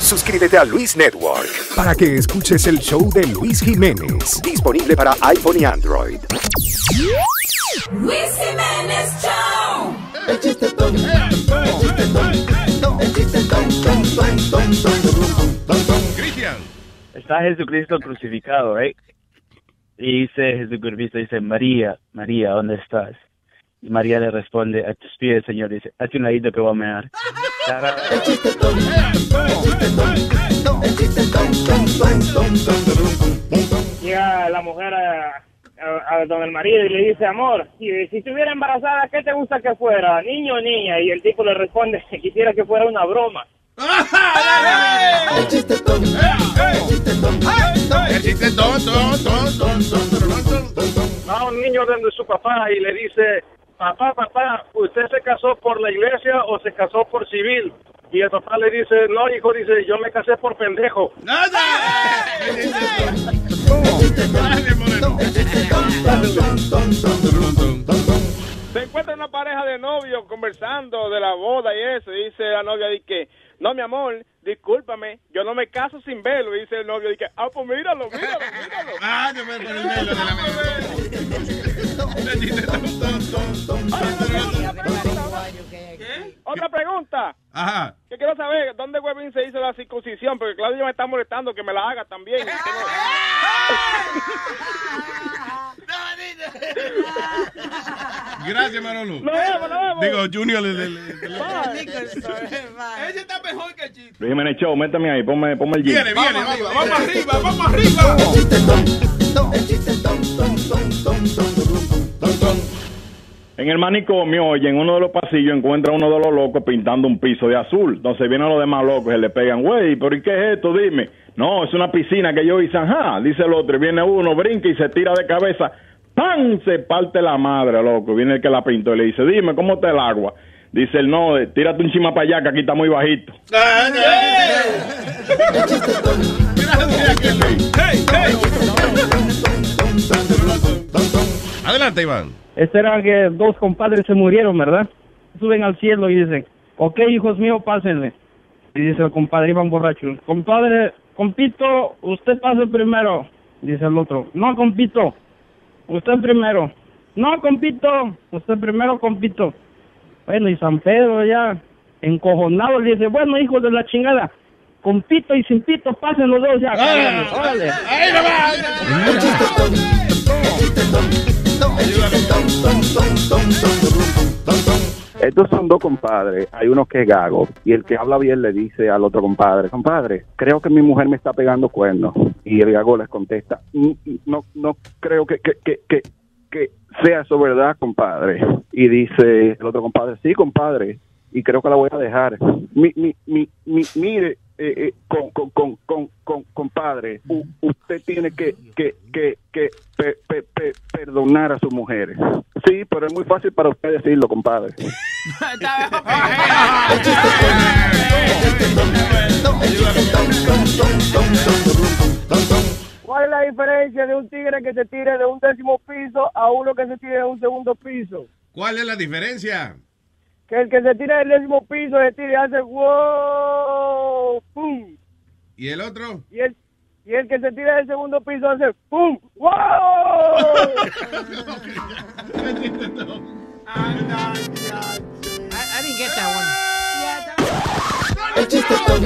Suscríbete a Luis Network para que escuches el show de Luis Jiménez. Disponible para iPhone y Android. Luis Jiménez Show. El chistetón. Cristian. Está Jesucristo crucificado, ¿eh? Y dice Jesucristo, dice, María, María, ¿dónde estás? Y María le responde, a tus pies, Señor. Dice, hazte un ladito que voy a mear. El chistetón. Llega la mujer a don el marido y le dice, amor, si estuviera embarazada, ¿qué te gusta que fuera? ¿Niño o niña? Y el tipo le responde, quisiera que fuera una broma. El chistetón. El chistetón. Va un niño donde su papá y le dice, papá, ¿usted se casó por la iglesia o se casó por civil? Y el papá le dice, no, hijo, dice, yo me casé por pendejo. Se encuentra una pareja de novios conversando de la boda y eso, y dice la novia, dice, no, mi amor, discúlpame, yo no me caso sin velo, y dice el novio, dice, pues míralo. Ah, yo me pone el velo de la ¿Qué? Otra pregunta. Ajá. Que quiero saber, ¿dónde Webin se hizo la circuncisión? Porque Claudio me está molestando que me la haga también. Gracias, Manolo. Nos vemos. Digo, Junior. Ella está mejor que el chiste. Luis Jiménez Show, métame ahí, ponme el jeep. Viene. Vamos arriba. En el manicomio, oye, en uno de los pasillos encuentra uno de los locos pintando un piso de azul. Entonces vienen los demás locos y se le pegan, güey, ¿pero y qué es esto? Dime. No, es una piscina que yo hice, ajá. Dice el otro, y viene uno, brinca y se tira de cabeza. ¡Pam! Se parte la madre, loco. Viene el que la pintó y le dice, dime, ¿cómo está el agua? Dice el no, tírate un chima para allá que aquí está muy bajito. Adelante, Iván. Era que dos compadres se murieron, ¿verdad? Suben al cielo y dicen, ok, hijos míos, pásenle. Y dice el compadre, iban borrachos, compadre, compito, usted pase primero. Dice el otro, no, compito, usted primero. No, compito, usted primero, compito. Bueno, y San Pedro ya, encojonado, le dice, bueno, hijos de la chingada, con pito y sin pito, pasen los dos ya. Órale. ¡Ahí no va! Estos son dos compadres, hay uno que es gago, y el que habla bien le dice al otro compadre, creo que mi mujer me está pegando cuernos. Y el gago les contesta, no creo que sea eso verdad, compadre. Y dice el otro compadre, sí, compadre, y creo que la voy a dejar. Mire, compadre, usted tiene que perdonar a su mujer. Sí, pero es muy fácil para usted decirlo, compadre. ¿Cuál es la diferencia de un tigre que se tire de un 10º piso a uno que se tire de un 2º piso? ¿Cuál es la diferencia? Que el que se tira del 10º piso se tira y hace wow, pum. ¿Y el otro? Y el que se tira del 2º piso hace pum, wow. I didn't get that one. El chistetón.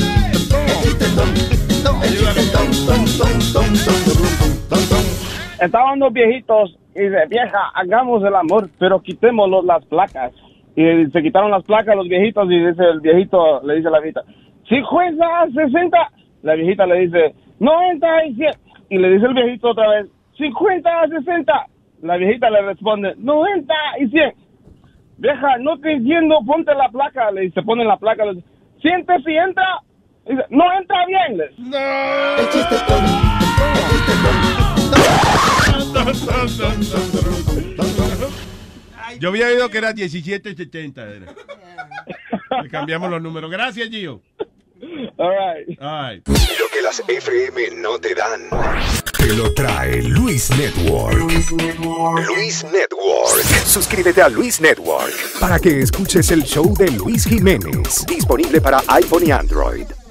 Estaban dos viejitos y dice, vieja, hagamos el amor, pero quitémoslo las placas. Y se quitaron las placas los viejitos y dice el viejito, le dice a la viejita, 50 a 60. La viejita le dice, 90 y 100. Y le dice el viejito otra vez, 50 a 60. La viejita le responde, 90 y 100. Vieja, no te entiendo, ponte la placa. Le dice, pone la placa, le dice, siéntese y entra. Dice, no entra bien. ¡No! El chistetón. Yo había oído que era 1770. Le cambiamos los números. Gracias, Gio. All right. Lo que las FM no te dan, te lo trae Luis Network. Luis Network. Suscríbete a Luis Network para que escuches el show de Luis Jiménez. Disponible para iPhone y Android.